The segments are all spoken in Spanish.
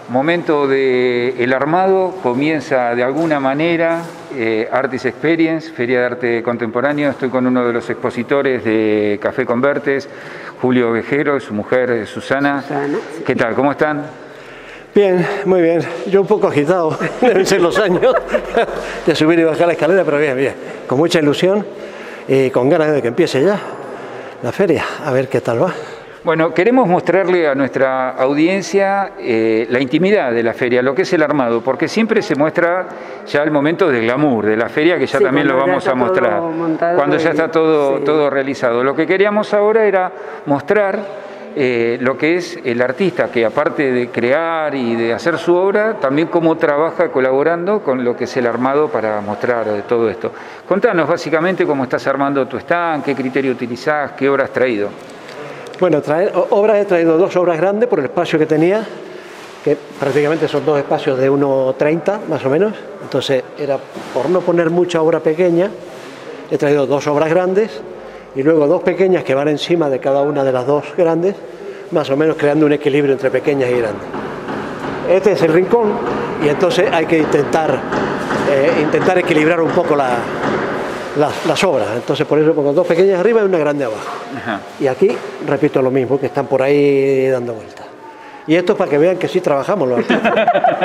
Momento del armado, comienza de alguna manera Artis Experience, Feria de Arte Contemporáneo. Estoy con uno de los expositores de Café Convertes, Julio Vejero, y su mujer Susana. ¿Qué tal? ¿Cómo están? Bien, muy bien. Yo un poco agitado, deben ser los años de subir y bajar la escalera, pero bien, bien. Con mucha ilusión y con ganas de que empiece ya la feria, a ver qué tal va. Bueno, queremos mostrarle a nuestra audiencia la intimidad de la feria, lo que es el armado, porque siempre se muestra ya el momento del glamour de la feria, que ya también lo vamos a mostrar, cuando ya está todo realizado. Lo que queríamos ahora era mostrar lo que es el artista, que aparte de crear y de hacer su obra, también cómo trabaja colaborando con lo que es el armado para mostrar todo esto. Contanos básicamente cómo estás armando tu stand, qué criterio utilizás, qué obra has traído. Bueno, he traído dos obras grandes por el espacio que tenía, que prácticamente son dos espacios de 1,30 más o menos. Entonces, era por no poner mucha obra pequeña, he traído dos obras grandes y luego dos pequeñas que van encima de cada una de las dos grandes, más o menos creando un equilibrio entre pequeñas y grandes. Este es el rincón y entonces hay que intentar equilibrar un poco las obras, entonces por eso pongo dos pequeñas arriba y una grande abajo. Ajá. Y aquí repito lo mismo, que están por ahí dando vueltas. Y esto es para que vean que sí trabajamos los artistas.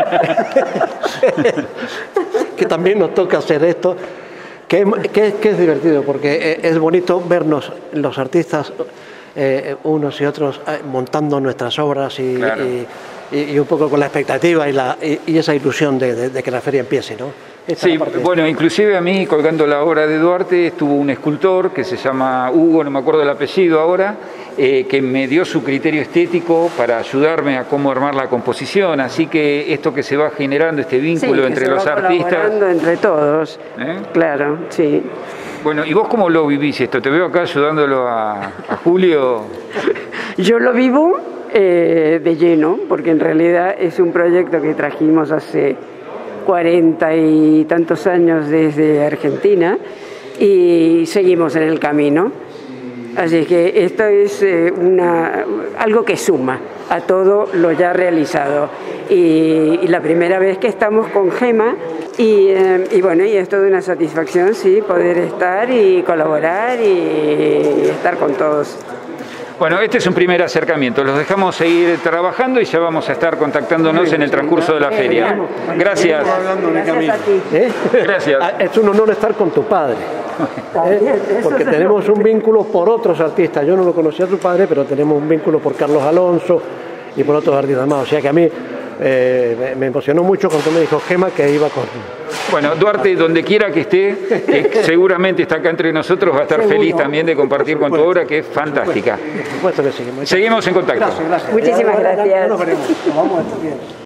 Que también nos toca hacer esto, que es divertido, porque es bonito vernos los artistas, unos y otros, montando nuestras obras y un poco con la expectativa y esa ilusión de que la feria empiece, ¿no? Sí, bueno, inclusive a mí, colgando la obra de Duarte, estuvo un escultor que se llama Hugo, no me acuerdo el apellido ahora, que me dio su criterio estético para ayudarme a cómo armar la composición, así que esto que se va generando, este vínculo entre los artistas... entre todos, claro, sí. Bueno, ¿y vos cómo lo vivís esto? Te veo acá ayudándolo a Julio. Yo lo vivo de lleno, porque en realidad es un proyecto que trajimos hace 40 y tantos años desde Argentina y seguimos en el camino. Así que esto es algo que suma a todo lo ya realizado. Y la primera vez que estamos con Gema y bueno, y es toda una satisfacción, sí, poder estar y colaborar y estar con todos. Bueno, este es un primer acercamiento. Los dejamos seguir trabajando y ya vamos a estar contactándonos en el transcurso de la feria. Gracias. Gracias a ti. Gracias. Es un honor estar con tu padre. Porque tenemos un vínculo por otros artistas. Yo no lo conocía a tu padre, pero tenemos un vínculo por Carlos Alonso y por otros artistas más. O sea que a mí me emocionó mucho cuando me dijo Gema que iba con... Bueno, Duarte, donde quiera que esté, seguramente está acá entre nosotros, va a estar feliz también de compartir con tu obra, que es fantástica. Por supuesto que seguimos. Seguimos en contacto. Gracias. Muchísimas gracias. Nos veremos. Nos vamos a estar bien.